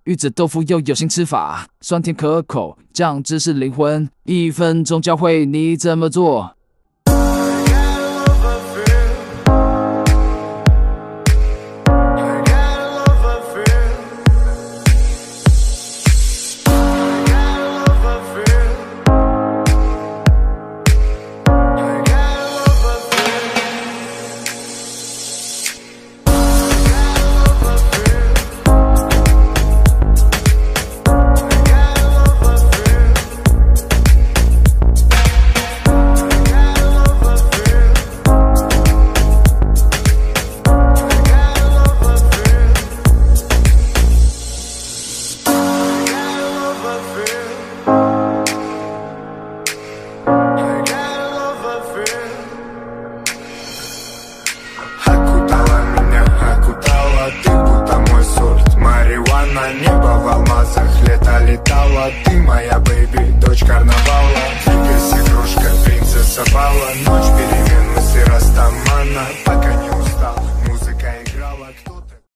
玉子豆腐又有新吃法，酸甜可口，酱汁是灵魂，1分钟教会你怎么做。 Небо в алмазах, лето летало, ты моя бэйби, дочь карнавала.